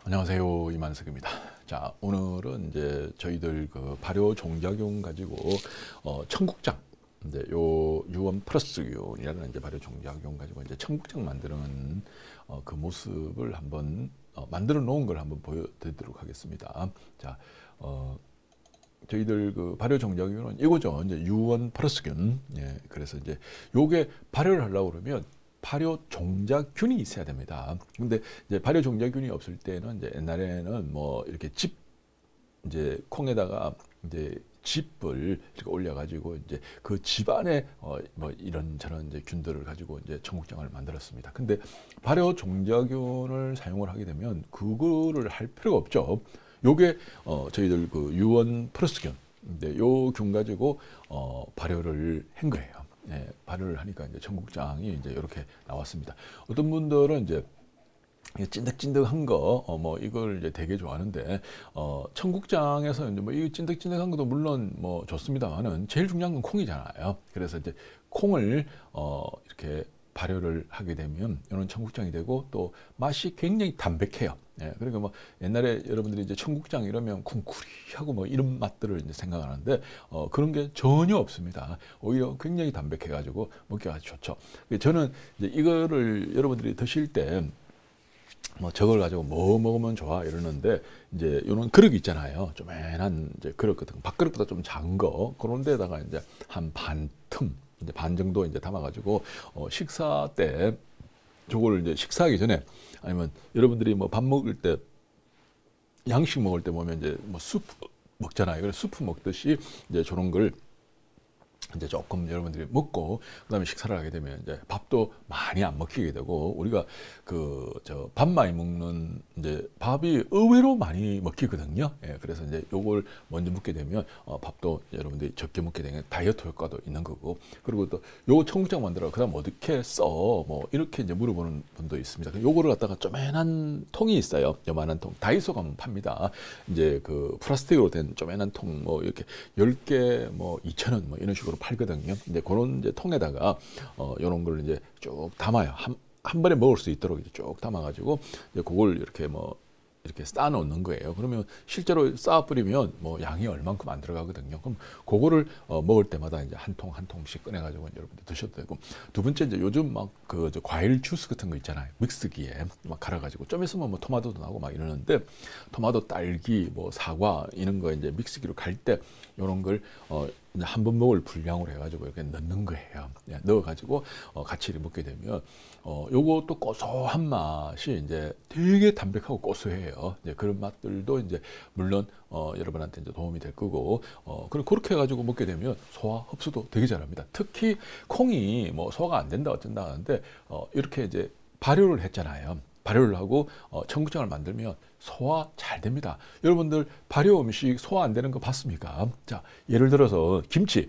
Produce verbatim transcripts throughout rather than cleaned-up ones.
안녕하세요, 이만석입니다. 자, 오늘은 이제 저희들 그 발효 종자균 가지고 어, 청국장, 이제 요 유원 플러스균이라는 이제 발효 종자균 가지고 이제 청국장 만드는 어, 그 모습을 한번 어, 만들어 놓은 걸 한번 보여드리도록 하겠습니다. 자, 어, 저희들 그 발효 종자균은 이거죠. 이제 유원 플러스균. 예, 그래서 이제 요게 발효를 하려고 그러면 발효 종자균이 있어야 됩니다. 근데 이제 발효 종자균이 없을 때는 이제 옛날에는 뭐 이렇게 집 이제 콩에다가 이제 즙을 이렇게 올려가지고 이제 그 집 안에 어 뭐 이런 저런 이제 균들을 가지고 이제 청국장을 만들었습니다. 근데 발효 종자균을 사용을 하게 되면 그거를 할 필요가 없죠. 요게 어 저희들 그 유원 플러스균, 근데 요 균 가지고 어 발효를 한 거예요. 예, 발효를 하니까 이제 청국장이 이제 이렇게 나왔습니다. 어떤 분들은 이제 찐득찐득한 거, 어, 뭐, 이걸 이제 되게 좋아하는데, 어, 청국장에서 이제 뭐, 이 찐득찐득한 것도 물론 뭐 좋습니다만은, 제일 중요한 건 콩이잖아요. 그래서 이제 콩을, 어, 이렇게 발효를 하게 되면, 이런 청국장이 되고, 또 맛이 굉장히 담백해요. 예, 그러니까 뭐, 옛날에 여러분들이 이제 청국장 이러면 쿵쿠리하고 뭐, 이런 맛들을 이제 생각하는데, 어, 그런 게 전혀 없습니다. 오히려 굉장히 담백해가지고, 먹기가 아주 좋죠. 저는 이제 이거를 여러분들이 드실 때, 뭐 저걸 가지고 뭐 먹으면 좋아 이러는데 이제 이런 그릇 있잖아요. 조그만한 이제 그릇 같은 거, 밥그릇보다 좀 작은 거 그런 데다가 이제 한 반 틈, 이제 반 정도 이제 담아가지고 어 식사 때 저걸 이제 식사하기 전에 아니면 여러분들이 뭐 밥 먹을 때 양식 먹을 때 보면 이제 뭐 수프 먹잖아요. 그래서 수프 먹듯이 이제 저런 걸 이제 조금 여러분들이 먹고 그다음에 식사를 하게 되면 이제 밥도 많이 안 먹히게 되고 우리가 그 저 밥 많이 먹는 이제 밥이 의외로 많이 먹히거든요. 예, 그래서 이제 요걸 먼저 먹게 되면 어, 밥도 여러분들이 적게 먹게 되는 다이어트 효과도 있는 거고 그리고 또 요 청국장 만들어 그다음 어떻게 써 뭐 이렇게 이제 물어보는 분도 있습니다. 요거를 갖다가 쪼매난 통이 있어요. 요만한 통 다이소 가면 팝니다. 이제 그 플라스틱으로 된 쪼매난 통 뭐 이렇게 열 개 뭐 이천 원 뭐 이런 식으로 팔거든요. 이제 그런 이제 통에다가 어 요런 걸 이제 쭉 담아요. 한, 한 번에 먹을 수 있도록 이제 쭉 담아가지고 이제 그걸 이렇게 뭐 이렇게 쌓아 놓는 거예요. 그러면 실제로 쌓아 뿌리면 뭐 양이 얼만큼 안 들어가거든요. 그럼 그거를 어 먹을 때마다 이제 한 통 한 통씩 꺼내 가지고 여러분들 드셔도 되고 두 번째 이제 요즘 막 그 과일 주스 같은 거 있잖아요. 믹스기에 막 갈아 가지고 좀 있으면 뭐 토마토도 나고 막 이러는데 토마토, 딸기, 뭐 사과 이런 거 이제 믹스기로 갈 때 요런 걸어 한 번 먹을 분량으로 해가지고 이렇게 넣는 거예요. 예, 넣어가지고 어, 같이 먹게 되면 어, 요것도 고소한 맛이 이제 되게 담백하고 고소해요. 이제 그런 맛들도 이제 물론 어, 여러분한테 이제 도움이 될 거고 어, 그리고 그렇게 해가지고 먹게 되면 소화 흡수도 되게 잘합니다. 특히 콩이 뭐 소화가 안 된다 어쩐다 하는데 어, 이렇게 이제 발효를 했잖아요. 발효를 하고 어, 청국장을 만들면 소화 잘 됩니다. 여러분들 발효 음식 소화 안 되는 거 봤습니까? 자, 예를 들어서 김치.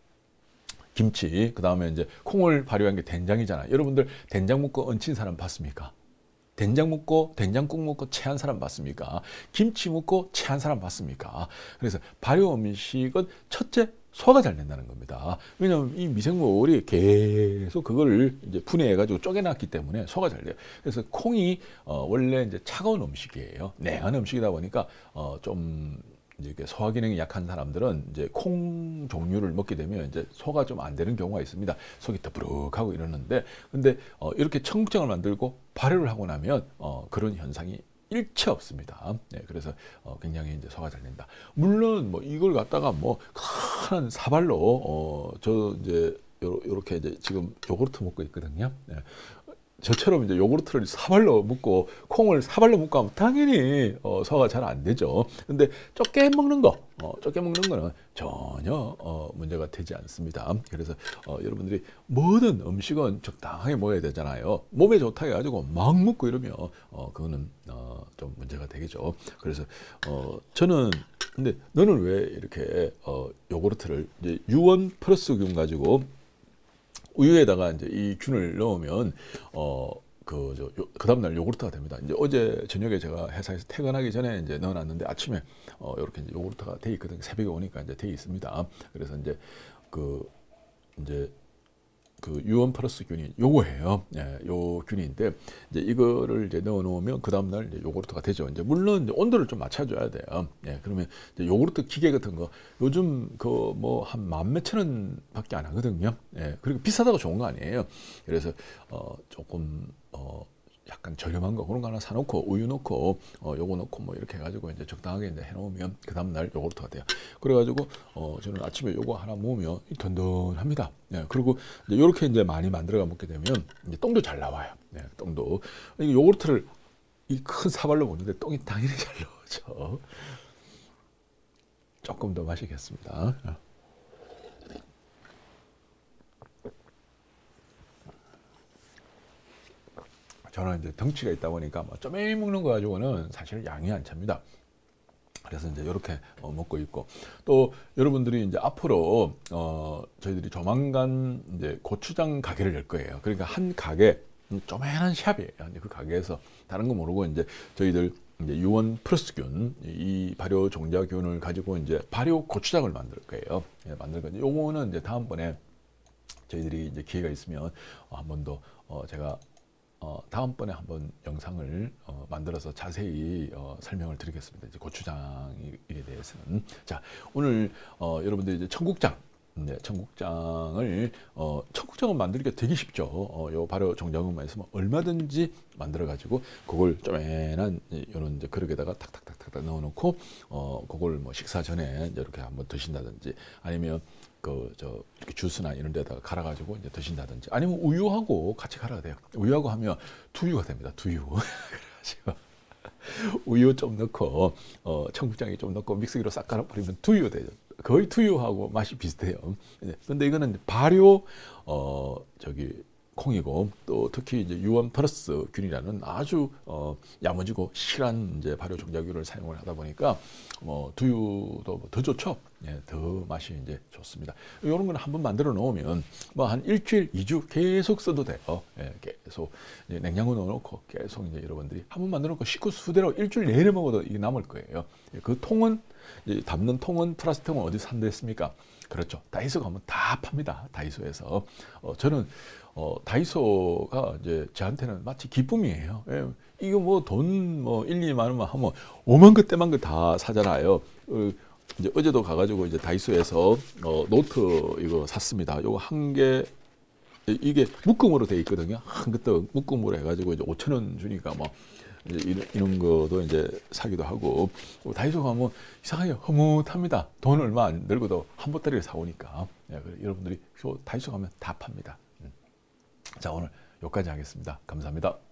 김치, 그 다음에 이제 콩을 발효한 게 된장이잖아요. 여러분들 된장 먹고 얹힌 사람 봤습니까? 된장 먹고 된장국 먹고 체한 사람 봤습니까? 김치 먹고 체한 사람 봤습니까? 그래서 발효 음식은 첫째 소화가 잘 된다는 겁니다. 왜냐하면 이 미생물이 계속 그거를 이제 분해해가지고 쪼개놨기 때문에 소화가 잘 돼요. 그래서 콩이 어 원래 이제 차가운 음식이에요. 냉한 음식이다 보니까 어좀 이제 소화 기능이 약한 사람들은 이제 콩 종류를 먹게 되면 이제 소화가 좀 안 되는 경우가 있습니다. 속이 더부룩하고 이러는데, 근데 어 이렇게 청국장을 만들고 발효를 하고 나면 어 그런 현상이 일체 없습니다. 네, 그래서 어 굉장히 이제 소화가 잘 된다. 물론 뭐 이걸 갖다가 뭐 큰 사발로 어 저 이제 요, 요렇게 이제 지금 요구르트 먹고 있거든요. 네. 저처럼 이제 요구르트를 사발로 묶고 콩을 사발로 묶고 하면 당연히 어, 소화가 잘 안 되죠. 근데 적게 먹는 거, 어, 적게 먹는 거는 전혀 어, 문제가 되지 않습니다. 그래서 어, 여러분들이 모든 음식은 적당하게 먹어야 되잖아요. 몸에 좋다 해가지고 막 먹고 이러면 어, 그거는 어, 좀 문제가 되겠죠. 그래서 어, 저는 근데 너는 왜 이렇게 어, 요구르트를 이제 유원 플러스균 가지고 우유에다가 이제 이 균을 넣으면 어 그 저 그 다음 날 요구르트가 됩니다. 이제 어제 저녁에 제가 회사에서 퇴근하기 전에 이제 넣어놨는데 아침에 어 이렇게 이제 요구르트가 돼 있거든요. 새벽에 오니까 이제 돼 있습니다. 그래서 이제 그 이제 그 유원 플러스 균이 요거예요. 예, 요 균인데 이제 이거를 이제 넣어 놓으면 그 다음 날 이제 요구르트가 되죠. 이제 물론 이제 온도를 좀 맞춰줘야 돼요. 예, 그러면 이제 요구르트 기계 같은 거 요즘 그 뭐 한 만 몇천 원밖에 안 하거든요. 예, 그리고 비싸다고 좋은 거 아니에요. 그래서 어 조금 어 약간 저렴한 거 그런 거 하나 사놓고 우유 넣고 어 요거 넣고 뭐 이렇게 해가지고 이제 적당하게 이제 해놓으면 그 다음 날 요거르트가 돼요. 그래가지고 어 저는 아침에 요거 하나 먹으면 던던합니다. 예, 그리고 이제 요렇게 이제 많이 만들어가 먹게 되면 이제 똥도 잘 나와요. 예, 똥도 이 요거르트를 이 큰 사발로 먹는데 똥이 당연히 잘 나오죠. 조금 더 마시겠습니다. 저는 이제 덩치가 있다 보니까 뭐 쪼매미 먹는 거 가지고는 사실 양이 안 찹니다. 그래서 이제 이렇게 어, 먹고 있고 또 여러분들이 이제 앞으로 어, 저희들이 조만간 이제 고추장 가게를 열 거예요. 그러니까 한 가게 쪼매난 샵이에요. 이제 그 가게에서 다른 거 모르고 이제 저희들 이제 유원 플러스균 이 발효 종자균을 가지고 이제 발효 고추장을 만들 거예요. 예, 만들 거예요. 요거는 이제 다음번에 저희들이 이제 기회가 있으면 어, 한 번 더 어, 제가 어, 다음번에 한번 영상을 어, 만들어서 자세히 어, 설명을 드리겠습니다. 이제 고추장에 대해서는. 자, 오늘 어, 여러분들이 이제 청국장, 네, 청국장을 어, 청국장을 만들기가 되게 쉽죠. 어, 요 발효 종자균만 있으면 얼마든지 만들어 가지고 그걸 쪼매난 이런 이제 그릇에다가 탁탁탁탁 넣어놓고 어, 그걸 뭐 식사 전에 이렇게 한번 드신다든지 아니면 그 저 이렇게 주스나 이런 데다가 갈아 가지고 이제 드신다든지 아니면 우유하고 같이 갈아야 돼요. 우유하고 하면 두유가 됩니다. 두유. 그래가지고 우유 좀 넣고 어 청국장에 좀 넣고 믹서기로 싹 갈아 버리면 두유 되죠. 거의 두유하고 맛이 비슷해요. 근데 이거는 발효 어 저기 콩이고 또 특히 이제 유원 플러스 균이라는 아주 어, 야무지고 실한 이제 발효 종자균을 사용을 하다 보니까 뭐 두유도 더 좋죠. 예, 더 맛이 이제 좋습니다. 이런 거는 한번 만들어 놓으면 뭐 한 일주일, 이주 계속 써도 돼요. 예, 계속 이제 냉장고 넣어놓고 계속 이제 여러분들이 한번 만들어 놓고 식후 수대로 일주일 내내 먹어도 이게 남을 거예요. 예, 그 통은 이제 담는 통은 플라스틱 통은 어디서 산댔습니까? 그렇죠. 다이소 가면 다 팝니다. 다이소에서. 어, 저는 어, 다이소가 이제 저한테는 마치 기쁨이에요. 예, 이거 뭐 돈 뭐 일, 이만 원만 하면 오만 그 때만 그 다 사잖아요. 어, 이제 어제도 가가지고 이제 다이소에서 어, 노트 이거 샀습니다. 요거 한 개, 이게 묶음으로 돼 있거든요. 한 그때 묶음으로 해가지고 이제 오천 원 주니까 뭐 이제 이런, 이런 것도 이제 사기도 하고 다이소 가면 이상하게 흐뭇합니다. 돈 얼마 안 들고도 한 보따리를 사오니까. 예, 여러분들이 다이소 가면 다 팝니다. 자, 오늘 여기까지 하겠습니다. 감사합니다.